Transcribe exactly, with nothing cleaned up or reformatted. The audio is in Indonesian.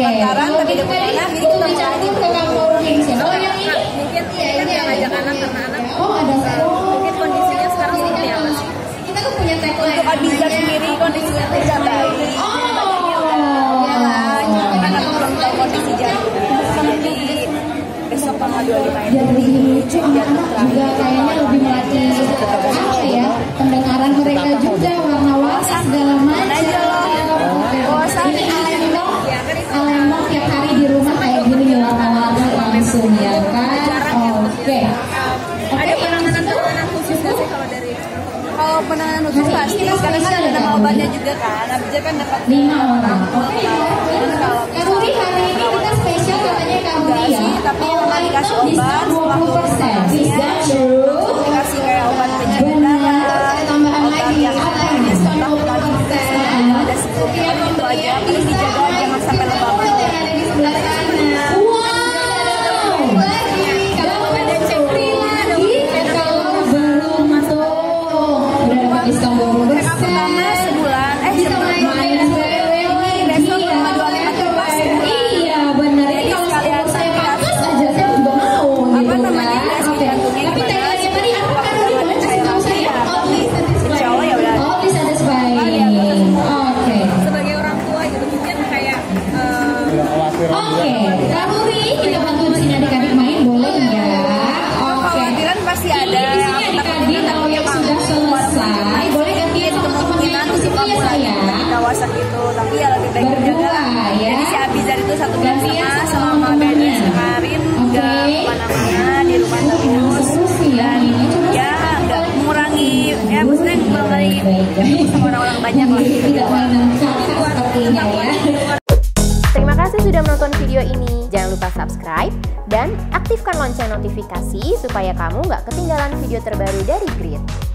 kebakaran tapi di mana jadi kita itu ke kantor Vincent. Oh yang ini mungkin kita yang ngajak anak karena anak oh ada mungkin kondisinya sekarang seperti apa sih? kita tuh punya tagline Untuk Abiza sendiri kondisinya tidak baik. oh Ya lah, kita kan belum tahu kondisi jantung. Jadi besok tanggal dua puluh lima itu jadi lucu anak-anak juga kayaknya lebih melatih apa ya pendengaran mereka juga warna-warni segala macam. Ini Alembok, Alembok tiap hari di rumah kayak gini nih warna-warni langsung ya kan. Oke. Ada penanganan-penanganan khusus nggak sih kalau dari kalau penanganan khusus pasti karena kan ada nama obatnya juga kan. Abiza kan dapat lima orang. kalau Karuri hari ini kita spesial katanya Karuri ya. tapi memang dikasih obat dua puluh persen. Is that true? dikasih kayak obat penyakit Benar. darah, Ada tambahan lagi. yang Ada yang diskon dua puluh persen. ada sebelumnya itu aja terus dijaga jangan sampai lebam. Ada di sebelah sana. Wow. Kalau ada cekrila dong. Kalau belum masuk udah dapat diskon dua puluh persen. Pertama sebulan eh Bisa main besok tanggal dua puluh lima tuh pas. Iya benar. Ini kalau sekalian saya pakas aja saya juga mau. Apa namanya tes jantungnya Tapi tagline-nya tadi apa kan udah boleh kasih tahu saya? Oddly Insya Allah ya udah. satisfying. Oddly satisfying. Oke. Sebagai orang tua gitu mungkin kayak eh, Oke. Karuri kita bantu di sini adik-adik main boleh nggak? Oke. kekhawatiran pasti ada. Ini di sini adik-adik kalau yang sudah selesai boleh gantian sama temennya Kemungkinan itu suka ya mulai saya. di kawasan gitu, tapi ya lebih baik dijaga Berdua lah. ya. Jadi si Abizar itu satu bulan Gantian setengah sama selama temennya. beres kemarin nggak Oke. kemana-mana di rumah terus Seru sih ya. dan ya nggak mengurangi ya maksudnya mengurangi ketemu sama orang-orang banyak lah. Tidak mainan kakak sepertinya ya. Terima kasih sudah menonton video ini. Jangan lupa subscribe dan aktifkan lonceng notifikasi supaya kamu nggak ketinggalan video terbaru dari Grit.